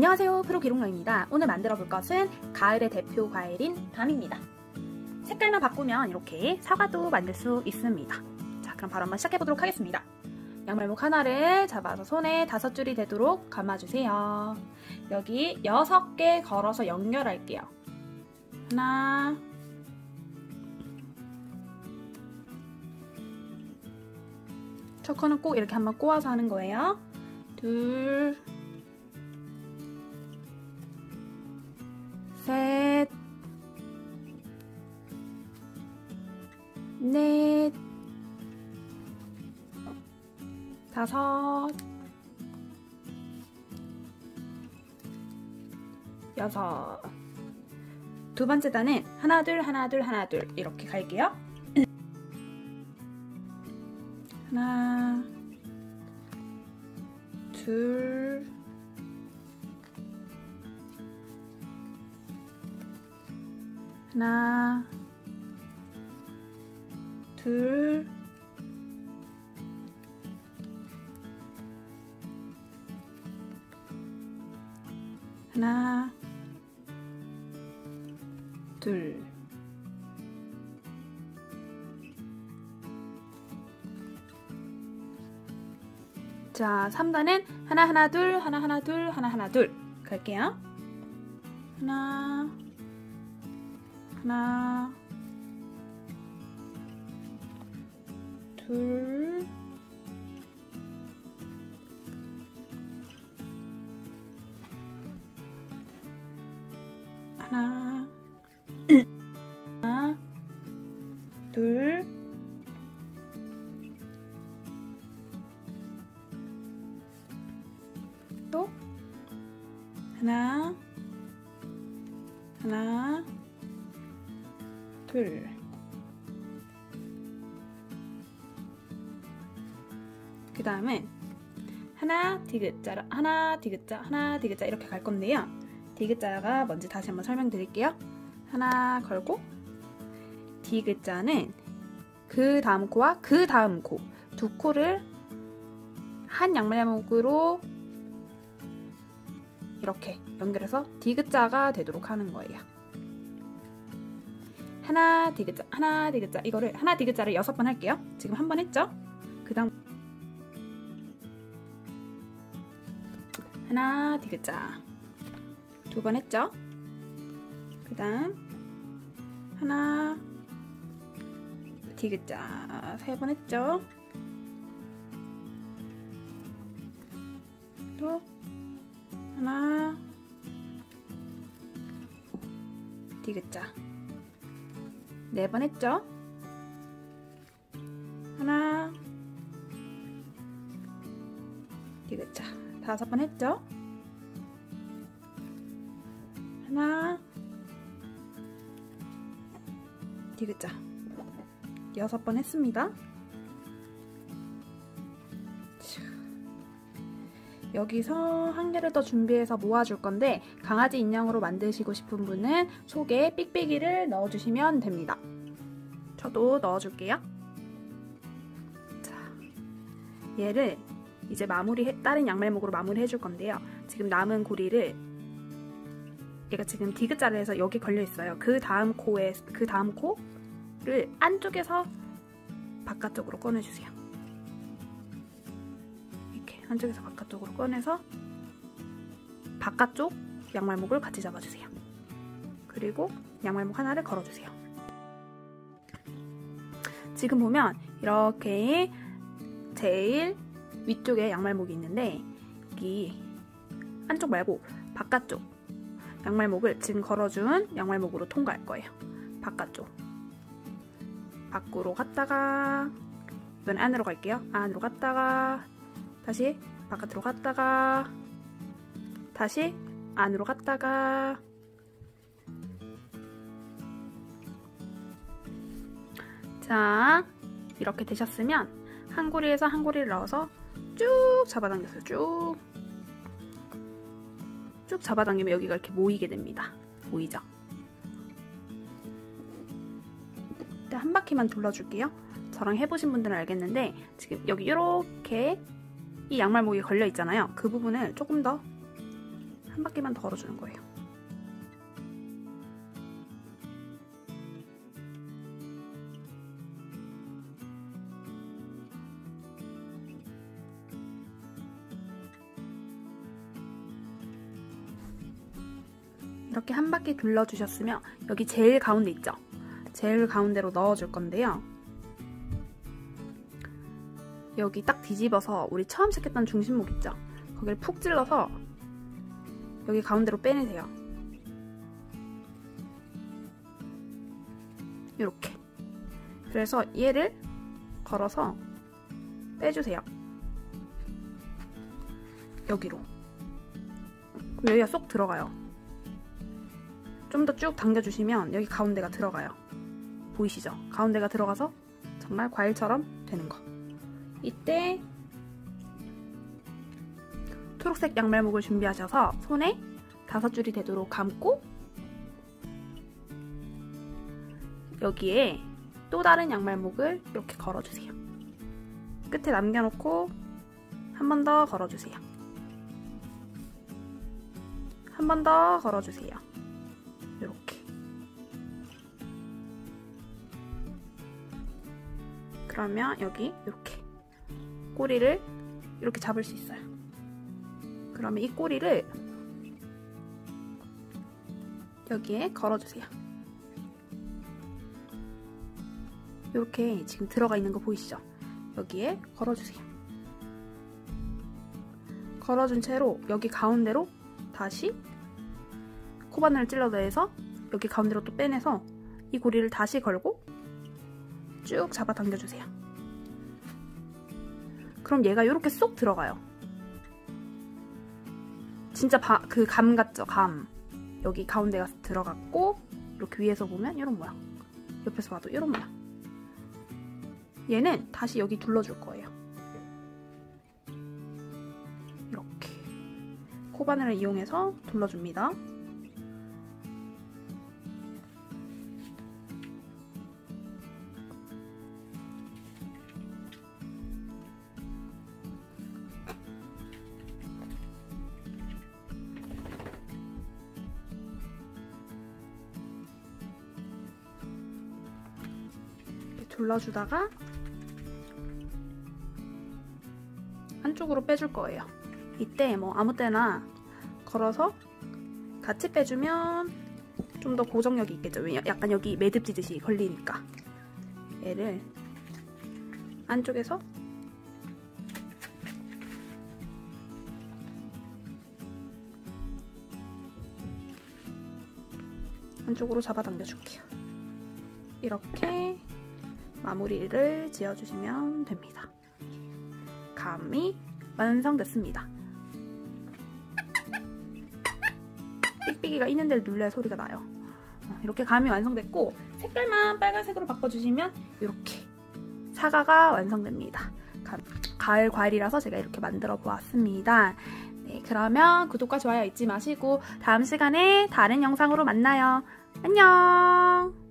안녕하세요, 프로기록러입니다. 오늘 만들어 볼 것은 가을의 대표 과일인 밤입니다. 색깔만 바꾸면 이렇게 사과도 만들 수 있습니다. 자, 그럼 바로 한번 시작해 보도록 하겠습니다. 양말목 하나를 잡아서 손에 5줄이 되도록 감아주세요. 여기 6개 걸어서 연결할게요. 하나, 초커는 꼭 이렇게 한번 꼬아서 하는 거예요. 둘, 셋, 넷, 다섯, 여섯. 두 번째 단은 하나 둘 하나 둘 하나 둘 이렇게 갈게요. 하나, 둘, 하나, 둘, 하나, 둘. 자, 3단은 하나 하나 둘 하나 하나 둘 하나 하나 둘 갈게요. 하나, 하나, 둘, 하나, 하나, 둘, 또 하나, 하나, 둘. 그 다음에 하나 디귿자, 하나 디귿자, 하나 디귿자 이렇게 갈 건데요. 디귿자가 뭔지 다시 한번 설명드릴게요. 하나 걸고, 디귿자는 그 다음 코와 그 다음 코, 두 코를 한 양말목으로 이렇게 연결해서 디귿자가 되도록 하는 거예요. 하나 디귿자, 하나 디귿자, 이거를 하나 디귿자를 6번 할게요. 지금 한 번 했죠? 그 다음 하나 디귿자 2번 했죠? 그 다음 하나 디귿자 3번 했죠? 또 하나 디귿자 4번 했죠? 하나 디귿자 5번 했죠? 하나 디귿자 6번 했습니다. 여기서 한 개를 더 준비해서 모아줄 건데, 강아지 인형으로 만드시고 싶은 분은 속에 삑삑이를 넣어주시면 됩니다. 저도 넣어줄게요. 자, 얘를 이제 다른 양말목으로 마무리 해줄 건데요. 지금 남은 고리를, 얘가 지금 디귿자를 해서 여기 걸려 있어요. 그 다음 코를 안쪽에서 바깥쪽으로 꺼내주세요. 이렇게 안쪽에서 바깥쪽으로 꺼내서 바깥쪽 양말목을 같이 잡아주세요. 그리고 양말목 하나를 걸어주세요. 지금 보면 이렇게 제일 위쪽에 양말목이 있는데, 여기 안쪽 말고 바깥쪽 양말목을 지금 걸어준 양말목으로 통과할 거예요. 바깥쪽 밖으로 갔다가, 이번엔 안으로 갈게요. 안으로 갔다가 다시 바깥으로 갔다가 다시 안으로 갔다가, 자, 이렇게 되셨으면 한 고리에서 한 고리를 넣어서 쭉 잡아당겼어요. 쭉 잡아당기면 여기가 이렇게 모이게 됩니다. 보이죠? 일단 한 바퀴만 돌려줄게요. 저랑 해보신 분들은 알겠는데, 지금 여기 이렇게 이 양말목이 걸려 있잖아요. 그 부분을 조금 더 한 바퀴만 더 걸어주는 거예요. 이렇게 한 바퀴 둘러주셨으면 여기 제일 가운데 있죠? 제일 가운데로 넣어줄 건데요. 여기 딱 뒤집어서 우리 처음 시작했던 중심목 있죠? 거기를 푹 찔러서 여기 가운데로 빼내세요. 이렇게. 그래서 얘를 걸어서 빼주세요. 여기로. 그럼 여기가 쏙 들어가요. 좀 더 쭉 당겨주시면 여기 가운데가 들어가요. 보이시죠? 가운데가 들어가서 정말 과일처럼 되는 거. 이때 초록색 양말목을 준비하셔서 손에 5줄이 되도록 감고 여기에 또 다른 양말목을 이렇게 걸어주세요. 끝에 남겨놓고 한 번 더 걸어주세요. 한 번 더 걸어주세요. 이렇게. 그러면 여기 이렇게 꼬리를 이렇게 잡을 수 있어요. 그러면 이 꼬리를 여기에 걸어주세요. 이렇게 지금 들어가 있는 거 보이시죠? 여기에 걸어주세요. 걸어준 채로 여기 가운데로 다시 코바늘을 찔러 내서 여기 가운데로 또 빼내서 이 고리를 다시 걸고 쭉 잡아 당겨주세요. 그럼 얘가 이렇게 쏙 들어가요. 진짜 그 감 같죠? 감. 여기 가운데가 들어갔고 이렇게 위에서 보면 이런 모양. 옆에서 봐도 이런 모양. 얘는 다시 여기 둘러줄 거예요. 이렇게. 코바늘을 이용해서 둘러줍니다. 둘러주다가 한쪽으로 빼줄 거예요. 이때 뭐 아무 때나 걸어서 같이 빼주면 좀 더 고정력이 있겠죠. 약간 여기 매듭 지듯이 걸리니까. 얘를 안쪽에서 안쪽으로 잡아당겨 줄게요. 이렇게 마무리를 지어주시면 됩니다. 감이 완성됐습니다. 삑삑이가 있는 데를 눌러야 소리가 나요. 이렇게 감이 완성됐고 색깔만 빨간색으로 바꿔주시면 이렇게 사과가 완성됩니다. 가을 과일이라서 제가 이렇게 만들어 보았습니다. 네, 그러면 구독과 좋아요 잊지 마시고 다음 시간에 다른 영상으로 만나요. 안녕!